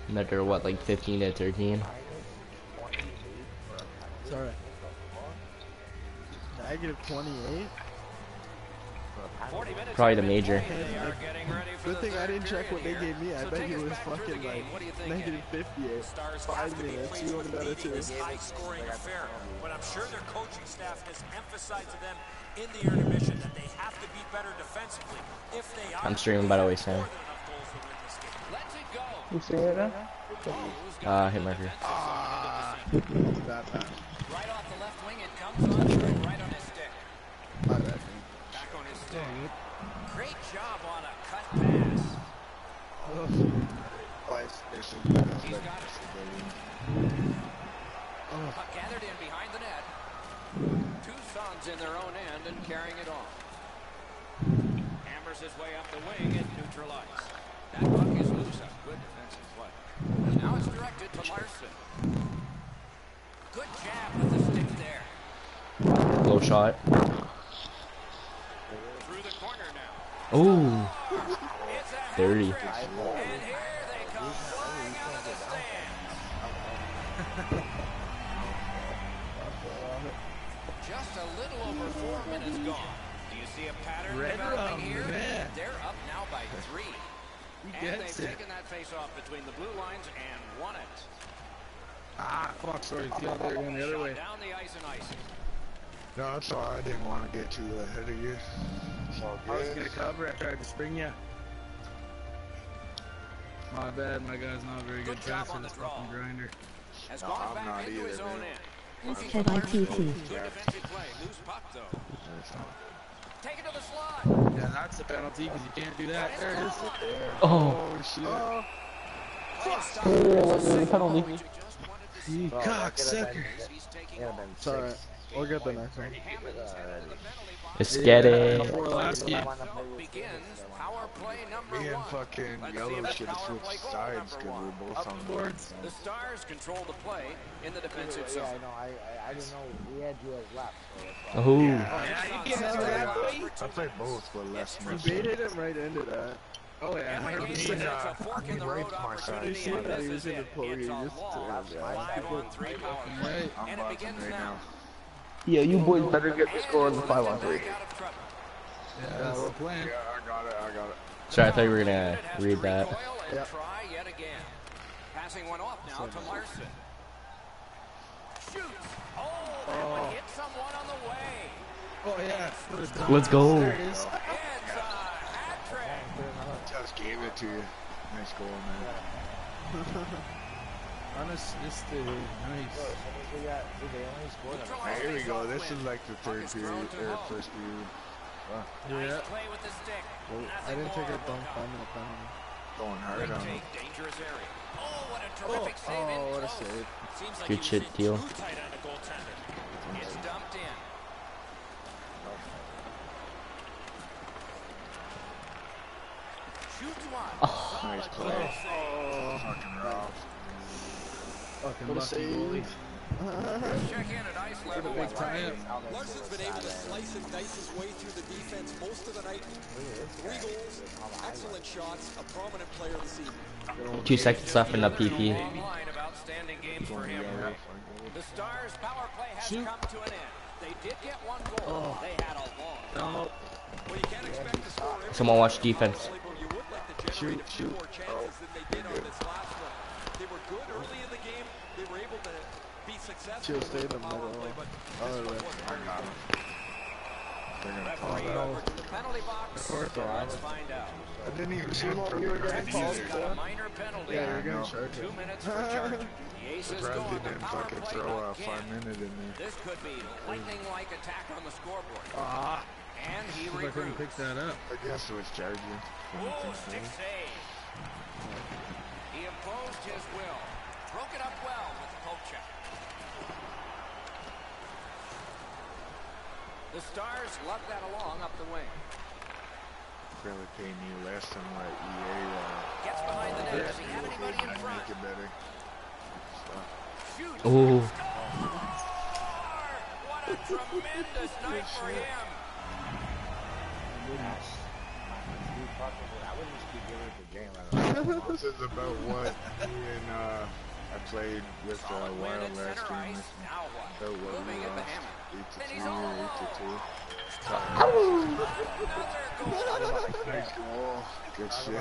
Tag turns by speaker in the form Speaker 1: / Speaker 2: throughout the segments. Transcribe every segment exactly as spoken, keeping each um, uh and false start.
Speaker 1: Another what, like fifteen to thirteen?
Speaker 2: Sorry. Negative twenty-eight?
Speaker 1: Probably the major.
Speaker 2: Good thing I didn't check what they gave me. I bet he was fucking like negative fifty-eight. Five minutes, you would have done it too.
Speaker 3: High scoring affair, but I'm sure their coaching staff has emphasized to them in the intermission that they have to be better defensively. If they are,
Speaker 1: I'm streaming, by the way, Sam.
Speaker 4: You see it now?
Speaker 1: Uh, hit marker.
Speaker 2: Ah, that bad.
Speaker 3: Right off the left wing, it comes on right on his stick.
Speaker 2: My bad.
Speaker 3: Back on his stick. Great job on a cut pass. He's got it. Puck gathered in behind the net. Two Suns in their own end and carrying it off. Hammers his way up the wing and neutralized. That puck is loose. A good defensive play. And now it's directed to Larson. Good jab with the stick there.
Speaker 1: Low shot.
Speaker 3: Through the corner now.
Speaker 1: Ooh.
Speaker 3: It's a
Speaker 1: thirty.
Speaker 3: hat trick. And here they come flying out of the stands. Just a little over four minutes gone. Do you see a pattern
Speaker 2: Red
Speaker 3: developing
Speaker 2: rum,
Speaker 3: here?
Speaker 2: man.
Speaker 3: They're up now by three.
Speaker 2: He
Speaker 3: And
Speaker 2: gets
Speaker 3: they've
Speaker 2: it.
Speaker 3: taken that face off between the blue lines and won it.
Speaker 2: Ah, fuck, sorry. It's the other, going the other way.
Speaker 3: Down the ice and icing.
Speaker 5: No, it's alright. I didn't want to get too ahead of you. It's all
Speaker 2: I was
Speaker 5: good.
Speaker 2: gonna cover. I tried to spring you. My bad. My guy's not a very good,
Speaker 3: Good job
Speaker 2: passer.
Speaker 3: on the
Speaker 2: This
Speaker 3: draw.
Speaker 2: fucking grinder.
Speaker 3: Has
Speaker 5: No,
Speaker 3: gone
Speaker 5: I'm
Speaker 3: back
Speaker 5: not
Speaker 3: into
Speaker 5: either,
Speaker 3: his own
Speaker 5: man.
Speaker 3: end.
Speaker 6: Instead by T T.
Speaker 3: Good defensive play. Loose puck though. Take it to the slot.
Speaker 2: Yeah, that's the penalty because you can't do that. There it is.
Speaker 1: Oh.
Speaker 5: Oh, shit.
Speaker 2: Oh,
Speaker 1: Oh, penalty.
Speaker 2: you cocksucker.
Speaker 4: It's alright.
Speaker 2: We'll get the next one.
Speaker 1: Let's get it.
Speaker 2: Before last game.
Speaker 3: Begins power play number
Speaker 5: Me and
Speaker 3: one.
Speaker 5: fucking
Speaker 3: Let's see
Speaker 5: Yellow
Speaker 3: if
Speaker 5: should
Speaker 3: that
Speaker 5: have
Speaker 3: power
Speaker 5: switched
Speaker 3: play goal
Speaker 5: sides
Speaker 3: number
Speaker 5: because
Speaker 3: one.
Speaker 5: we're both
Speaker 2: Up
Speaker 5: on
Speaker 2: the
Speaker 5: board.
Speaker 2: boards.
Speaker 3: The Stars control the play in the defensive
Speaker 4: Yeah,
Speaker 3: zone.
Speaker 4: I know. I, I I didn't know we had you as left. So that's why.
Speaker 1: Oh.
Speaker 2: Yeah, you can't do that, boy.
Speaker 5: I play both, but less
Speaker 2: You
Speaker 5: much.
Speaker 2: baited him right into that. Oh yeah,
Speaker 3: And
Speaker 2: one
Speaker 3: the
Speaker 2: hundred
Speaker 3: game is
Speaker 2: percent.
Speaker 3: a fork in the
Speaker 5: I'm
Speaker 3: road
Speaker 5: right to my side.
Speaker 3: opportunity,
Speaker 2: You
Speaker 3: and
Speaker 2: see that
Speaker 3: this
Speaker 2: he
Speaker 3: is
Speaker 2: was in
Speaker 3: it.
Speaker 2: the pull,
Speaker 3: It's
Speaker 2: you
Speaker 3: a
Speaker 2: just-
Speaker 3: long
Speaker 2: yeah,
Speaker 3: five on three power play.
Speaker 2: Right.
Speaker 5: I'm
Speaker 3: And it
Speaker 5: boxing
Speaker 3: begins
Speaker 5: right
Speaker 3: now.
Speaker 5: now.
Speaker 1: Yeah, you boys better get the score on the five on three.
Speaker 3: Back out of trouble.
Speaker 2: Yeah, that's the plan.
Speaker 5: Yeah, I got it. I got it.
Speaker 1: Sorry, I thought you were gonna
Speaker 3: It has
Speaker 1: read
Speaker 3: to
Speaker 1: that.
Speaker 3: recoil and
Speaker 2: Yep.
Speaker 3: try yet again. Passing one off now to Larson. Shoots. Oh, that
Speaker 2: Oh.
Speaker 3: one hit someone on the way.
Speaker 2: Oh yeah.
Speaker 1: Let's go.
Speaker 2: There it is.
Speaker 3: It's a hat trick.
Speaker 5: Just gave it to you. Nice goal, man.
Speaker 2: Unassisted. Nice.
Speaker 4: We got. Did they only score them?
Speaker 3: Neutralized
Speaker 5: Here we go.
Speaker 3: face-off
Speaker 5: This
Speaker 3: win.
Speaker 5: is like the third
Speaker 3: Puck is
Speaker 5: period,
Speaker 3: thrown to
Speaker 5: or
Speaker 3: Hull.
Speaker 5: first period. Wow.
Speaker 3: Nice
Speaker 2: Yeah.
Speaker 3: play with the stick.
Speaker 2: Well, I
Speaker 3: Nothing
Speaker 2: didn't take
Speaker 3: more.
Speaker 2: a dunk five minute penalty.
Speaker 5: Going hard
Speaker 3: Great
Speaker 5: on him.
Speaker 3: take, dangerous area. Oh, what a terrific
Speaker 2: Oh,
Speaker 3: save in
Speaker 2: oh, what a
Speaker 3: close.
Speaker 2: save.
Speaker 3: Seems like
Speaker 1: Good
Speaker 3: he was
Speaker 1: shit,
Speaker 3: in
Speaker 1: Teal.
Speaker 3: too tight on the goaltender. It's dumped in. Shoots one.
Speaker 1: Oh.
Speaker 5: Nice play.
Speaker 2: Oh,
Speaker 5: Fucking rough.
Speaker 2: fucking
Speaker 4: What a
Speaker 2: lucky
Speaker 4: save.
Speaker 2: goalie.
Speaker 3: Check in at ice level.
Speaker 2: Big time.
Speaker 7: Larson's been able to slice and dice his way through the defense most of the night. Three goals, excellent shots, a prominent player this evening.
Speaker 1: Two seconds left in the P P.
Speaker 3: Long line of outstanding games for him. The Stars' power play has
Speaker 2: Shoot.
Speaker 3: come to an end. They did get one goal.
Speaker 2: Oh.
Speaker 3: They had a long.
Speaker 2: No.
Speaker 7: Well, you can't expect to score every
Speaker 1: Someone watch
Speaker 7: goal,
Speaker 1: defense.
Speaker 7: but you would like to generate
Speaker 2: Shoot,
Speaker 7: a few
Speaker 2: shoot.
Speaker 7: more chances than they did on this last one. They were good early in the game. They were able to be successful
Speaker 2: She'll stay
Speaker 7: with
Speaker 2: in the
Speaker 7: power
Speaker 2: middle.
Speaker 7: play, but
Speaker 2: Oh,
Speaker 7: this one
Speaker 2: right.
Speaker 7: wasn't
Speaker 5: I
Speaker 7: very
Speaker 5: got
Speaker 7: good.
Speaker 5: him. They're gonna call
Speaker 3: Referee
Speaker 5: that.
Speaker 3: over to the penalty box. Let's find out.
Speaker 5: I didn't even see him
Speaker 2: You were getting called
Speaker 3: He's
Speaker 2: for
Speaker 3: got a
Speaker 2: that?
Speaker 3: minor penalty.
Speaker 2: Yeah, you're
Speaker 5: I know.
Speaker 2: getting charged.
Speaker 3: Two minutes for charging. The Aces go
Speaker 5: Surprised
Speaker 3: on
Speaker 5: they
Speaker 3: the
Speaker 5: didn't
Speaker 3: power
Speaker 5: fucking
Speaker 3: play
Speaker 5: throw a
Speaker 3: again.
Speaker 5: five minute in there.
Speaker 3: This could be lightning-like attack on the scoreboard.
Speaker 2: Ah.
Speaker 3: And he
Speaker 2: See if I couldn't
Speaker 3: regroups.
Speaker 2: pick that up.
Speaker 5: I guess it was charging.
Speaker 3: Oh, stick save. He imposed his will. Broke it up well with the poke check. The Stars lug that along up the wing.
Speaker 5: Probably paying you less than what E A uh,
Speaker 3: Gets behind the net. Does he have anybody in
Speaker 5: I'd
Speaker 3: front?
Speaker 5: make it better. So,
Speaker 3: Shoots.
Speaker 1: Oh.
Speaker 3: Score! What a tremendous night for him.
Speaker 4: I wouldn't just keep giving it to Jalen.
Speaker 5: This is about what me and uh, I played with uh, Wild last game. About what we lost, eight to three or eight to two. Nice goal. Good shit.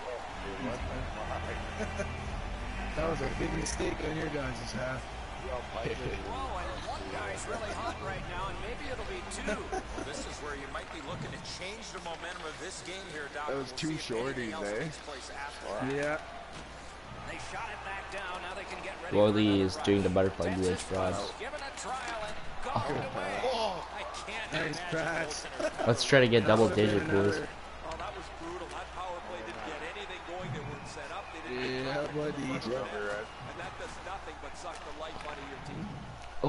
Speaker 2: That was a big mistake on your guys' half.
Speaker 3: Whoa, and one guy's really hot right now, and maybe it'll be two. Well, this is where you might be looking to change the momentum of this game here, Doc.
Speaker 5: That was two shorties, eh?
Speaker 2: Yeah.
Speaker 3: They shot it back down. Now they can get ready.
Speaker 6: Wally is doing the butterfly glitch, Rods.
Speaker 3: Give it a trial and go away. I can't
Speaker 2: Nice pass.
Speaker 6: Let's try to get double digit, boys.
Speaker 7: Oh, that was brutal. That power play didn't get anything going. They weren't set up. They didn't
Speaker 2: Yeah, buddy.
Speaker 7: and that does nothing but suck the life out of your team.
Speaker 6: Oh.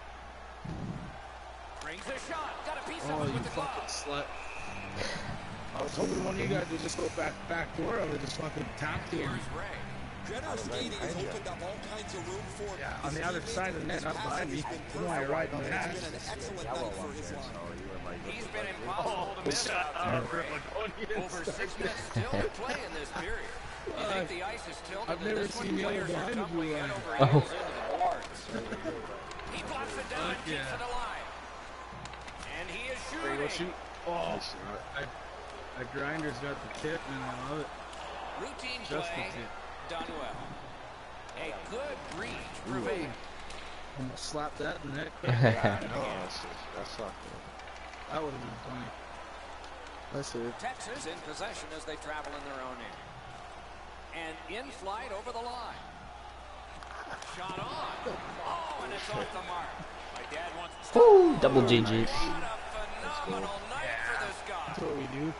Speaker 3: Brings a shot. Got a piece
Speaker 2: Oh,
Speaker 3: of it
Speaker 2: you
Speaker 3: with the
Speaker 2: fucking
Speaker 3: glove.
Speaker 2: slut. I was hoping one of you guys would just go back back door. I would just fucking tap to him.
Speaker 3: Here's Ray.
Speaker 7: Generous skating has opened up all kinds of room for him.
Speaker 2: Yeah, on the other side of the net, not behind me. You know I ride on that.
Speaker 7: It's been an excellent night for his line.
Speaker 3: He's been impossible to miss out there, Ray. Over six minutes still to play in this period. You think the ice is tilted?
Speaker 2: I've never
Speaker 3: this one
Speaker 2: seen the other
Speaker 3: players are
Speaker 2: behind
Speaker 3: tumbling
Speaker 2: you,
Speaker 3: head
Speaker 2: uh,
Speaker 3: over
Speaker 6: Oh.
Speaker 3: heels into the boards. He blocks it down and
Speaker 2: Fuck
Speaker 3: keeps
Speaker 2: yeah.
Speaker 3: it alive. And he is
Speaker 2: Ready to go
Speaker 3: shooting.
Speaker 2: shoot? Oh, I, that grinder's got the tip, and I love it.
Speaker 3: Routine
Speaker 2: Just the
Speaker 3: play.
Speaker 2: tip.
Speaker 3: Done well. A good reach for Ray.
Speaker 2: Almost slapped that in the neck.
Speaker 5: No, that's, that's not good.
Speaker 2: That would have been funny. Let's see.
Speaker 3: Texas in possession as they travel in their own end. And in flight over the line. Shot on. Oh, and it's off the mark. My dad wants to stop.
Speaker 6: Woo, double G G.
Speaker 3: What a phenomenal night for this guy.
Speaker 2: That's what we do.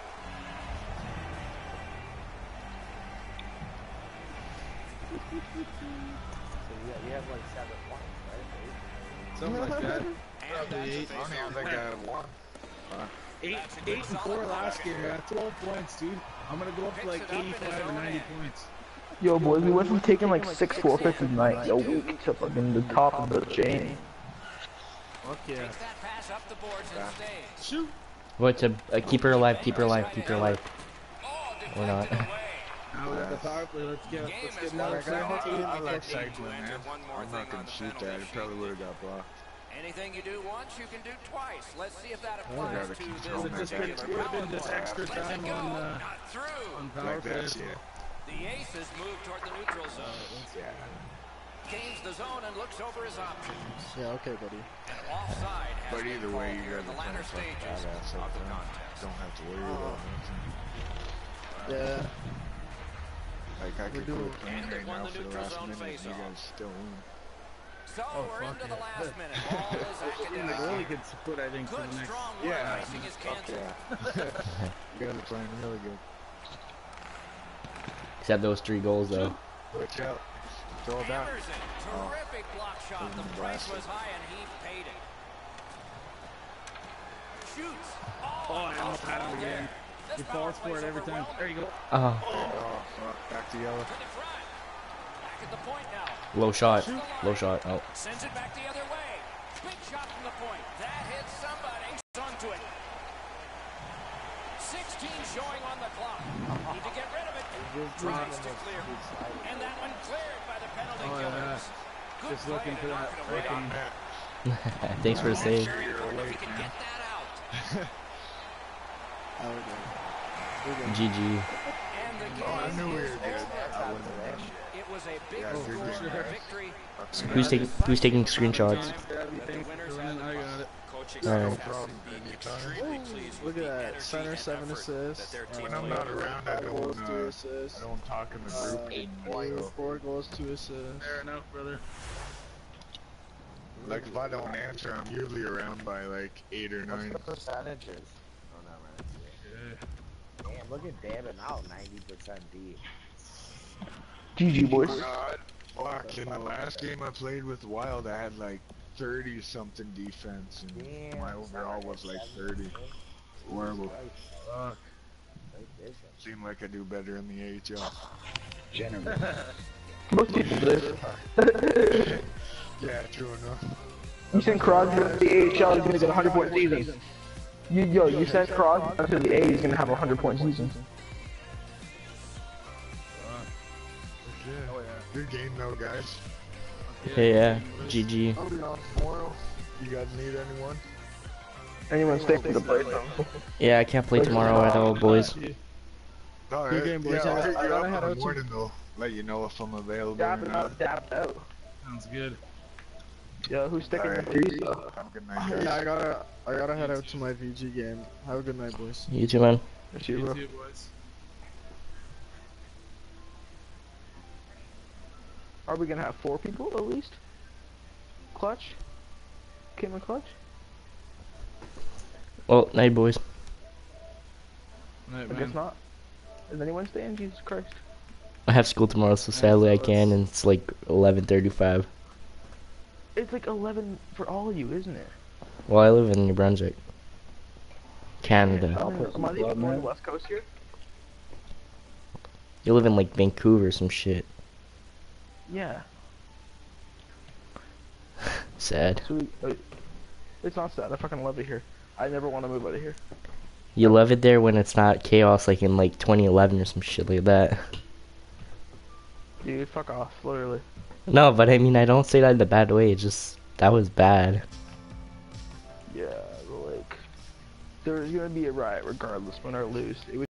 Speaker 4: So you, you have like seven points, right?
Speaker 2: Something like that.
Speaker 3: And
Speaker 2: Probably
Speaker 3: that's a
Speaker 2: eight.
Speaker 5: I don't
Speaker 3: face-off.
Speaker 5: even think I had one.
Speaker 2: Eight, eight and four last game. I got twelve points, dude. I'm gonna go up to like eighty-five or ninety points.
Speaker 1: Yo, boys, we went from taking like six forfeits tonight, yo, to fucking the top of the chain.
Speaker 2: Fuck yeah.
Speaker 3: Takes that pass up the boards and stays.
Speaker 2: Shoot.
Speaker 6: What to uh, keep her alive, keep her alive, keep her alive.
Speaker 3: Oh,
Speaker 6: Or not.
Speaker 3: deflected away.
Speaker 2: Now we got the power play. Let's get,
Speaker 3: Game
Speaker 2: let's
Speaker 3: is
Speaker 2: get another
Speaker 3: one for
Speaker 2: guy.
Speaker 3: two.
Speaker 5: I like
Speaker 3: Need to
Speaker 5: cycling,
Speaker 3: enter
Speaker 5: man.
Speaker 3: one more
Speaker 5: I'm
Speaker 3: thing
Speaker 5: not
Speaker 3: on
Speaker 5: gonna
Speaker 3: the
Speaker 5: shoot
Speaker 3: penalty
Speaker 5: that. It
Speaker 3: sheet.
Speaker 5: probably would have got blocked.
Speaker 3: Anything you do once, you can do twice. Let's see if that
Speaker 5: I
Speaker 3: applies
Speaker 5: gotta
Speaker 3: to
Speaker 5: keep
Speaker 3: this
Speaker 5: throwing
Speaker 2: It just
Speaker 5: that
Speaker 2: been,
Speaker 5: back.
Speaker 2: it would have been just extra
Speaker 3: Let's
Speaker 2: time
Speaker 3: go.
Speaker 2: on, uh,
Speaker 3: Not through.
Speaker 2: on power
Speaker 5: Like
Speaker 2: play.
Speaker 5: that's it.
Speaker 3: The aces move toward the neutral zone.
Speaker 5: Yeah.
Speaker 3: Gains the zone and looks over his options.
Speaker 2: Yeah, okay, buddy.
Speaker 3: And offside has
Speaker 5: But
Speaker 3: been
Speaker 5: either way,
Speaker 3: called
Speaker 5: you
Speaker 3: here in
Speaker 5: guys
Speaker 3: the
Speaker 5: are
Speaker 3: latter
Speaker 5: playing fucking
Speaker 3: stages
Speaker 5: badass
Speaker 3: of
Speaker 5: up
Speaker 3: the
Speaker 5: there.
Speaker 3: contest.
Speaker 5: Don't have to worry about nothing.
Speaker 2: Yeah.
Speaker 5: Like I could
Speaker 2: doing-
Speaker 5: quit playing
Speaker 3: And they've
Speaker 5: right
Speaker 3: won
Speaker 5: now
Speaker 3: the
Speaker 5: for the
Speaker 3: neutral
Speaker 5: last
Speaker 3: zone
Speaker 5: minute and you
Speaker 3: face-off.
Speaker 5: guys still win.
Speaker 3: So
Speaker 2: Oh,
Speaker 3: we're
Speaker 2: fuck
Speaker 3: into
Speaker 2: yeah.
Speaker 3: the last minute. Ball is
Speaker 2: The
Speaker 3: academic.
Speaker 2: goalie could put, I think, for
Speaker 3: Good
Speaker 2: the next.
Speaker 3: strong work
Speaker 5: Yeah.
Speaker 3: icing his
Speaker 5: Fuck
Speaker 3: cancer.
Speaker 5: yeah. You guys are playing really good.
Speaker 6: Except those three goals though.
Speaker 5: Watch out. Throw it back.
Speaker 3: Hammers it. Terrific block shot. The price was high and he paid it. Shoots.
Speaker 2: Oh, I almost had him again. He falls for it every time. There you go.
Speaker 6: Oh,
Speaker 5: Oh, fuck. Back to yellow.
Speaker 3: To the front. Back at the point now.
Speaker 6: low shot, low shot. Oh,
Speaker 3: Sends it back the other way. Big shot from the point. That hits somebody. Onto it. sixteen showing on the clock. Need to get rid of it. Tries to clear. And that one cleared by the penalty
Speaker 2: Oh, yeah.
Speaker 3: killers. Good
Speaker 2: Just looking
Speaker 3: play
Speaker 2: for
Speaker 3: to
Speaker 2: that
Speaker 3: knock it away.
Speaker 2: freaking.
Speaker 6: thanks for the save.
Speaker 3: Very important if we can get that out.
Speaker 6: G G.
Speaker 3: And the game
Speaker 5: Oh, I knew we were
Speaker 3: is
Speaker 5: good.
Speaker 3: over.
Speaker 5: I wouldn't have done it.
Speaker 3: It was a big
Speaker 5: Yeah,
Speaker 3: score
Speaker 5: good, good,
Speaker 3: and a
Speaker 5: guys.
Speaker 3: victory.
Speaker 6: Who's taking Who's taking screenshots?
Speaker 2: I got it.
Speaker 3: Coaching
Speaker 6: All right.
Speaker 3: staff has to be extremely pleased with
Speaker 2: Look at
Speaker 3: the
Speaker 2: that.
Speaker 3: energy
Speaker 2: Center,
Speaker 3: and
Speaker 2: seven
Speaker 3: effort
Speaker 2: assists.
Speaker 3: that their team
Speaker 5: When I'm
Speaker 3: played.
Speaker 5: not around, I
Speaker 2: Four goals,
Speaker 5: don't,
Speaker 2: two
Speaker 5: uh,
Speaker 2: assists.
Speaker 5: I don't talk in the
Speaker 2: Uh,
Speaker 5: group.
Speaker 2: four,
Speaker 5: So,
Speaker 2: four goals, two assists. Fair enough, brother.
Speaker 5: like if I don't answer, I'm usually around by like eight or nine.
Speaker 4: What's the percentages? Oh, no, right. Damn, look at David now, ninety percent D.
Speaker 1: G G, boys.
Speaker 5: God, fuck. In the last game I played with Wild, I had like thirty something defense, and
Speaker 4: Damn,
Speaker 5: my overall was like thirty. Horrible.
Speaker 2: Fuck.
Speaker 5: Seemed like I do better in the A H L.
Speaker 1: Most people do.
Speaker 5: Yeah, true enough.
Speaker 1: You send Crosby to the A H L, he's gonna get a hundred point season. You, yo, you send Crosby to the A, he's gonna have a hundred point season.
Speaker 2: Fuck.
Speaker 5: Good game though, guys.
Speaker 6: Hey, yeah, G G.
Speaker 1: I'll be on tomorrow.
Speaker 5: You guys need anyone?
Speaker 1: Anyone stay for the play though?
Speaker 6: Yeah, I can't play tomorrow at all, boys.
Speaker 5: No,
Speaker 2: Good
Speaker 5: eh,
Speaker 2: game, boys.
Speaker 5: yeah,
Speaker 2: I
Speaker 5: I'll
Speaker 2: got-
Speaker 5: hit
Speaker 2: I
Speaker 5: you
Speaker 2: gotta
Speaker 5: up
Speaker 2: head
Speaker 5: in the
Speaker 2: out to-
Speaker 5: morning though. Let you know if I'm available or
Speaker 1: Dabbing
Speaker 5: not.
Speaker 1: out, dabbed out.
Speaker 8: Sounds good.
Speaker 1: Yo, who's sticking
Speaker 5: Alright.
Speaker 1: the threes though?
Speaker 5: Have a good night,
Speaker 2: Yeah, I
Speaker 5: guys.
Speaker 2: gotta, I gotta head out to my V G game. Have a good night, boys.
Speaker 6: You too, man.
Speaker 1: That's you,
Speaker 8: You
Speaker 1: bro.
Speaker 8: too, boys.
Speaker 1: Are we gonna have four people at least? Clutch? Kim and Clutch?
Speaker 6: Well, night, boys.
Speaker 8: Night,
Speaker 1: I
Speaker 8: man.
Speaker 1: guess not. Is anyone staying? Jesus Christ.
Speaker 6: I have school tomorrow, so sadly I can, and it's like eleven thirty-five.
Speaker 1: It's like eleven for all of you, isn't it?
Speaker 6: Well, I live in New Brunswick, Canada.
Speaker 1: I mean, am I the only one on the West Coast here?
Speaker 6: You live in like Vancouver or some shit.
Speaker 1: Yeah.
Speaker 6: Sad.
Speaker 1: So we, uh, it's not sad. I fucking love it here. I never want to move out of here.
Speaker 6: You love it there when it's not chaos like in like twenty eleven or some shit like that.
Speaker 1: Dude, fuck off, literally.
Speaker 6: No, but I mean, I don't say that in a bad way. It's just, that was bad.
Speaker 1: Yeah, but like, there's gonna be a riot regardless, win or lose. It would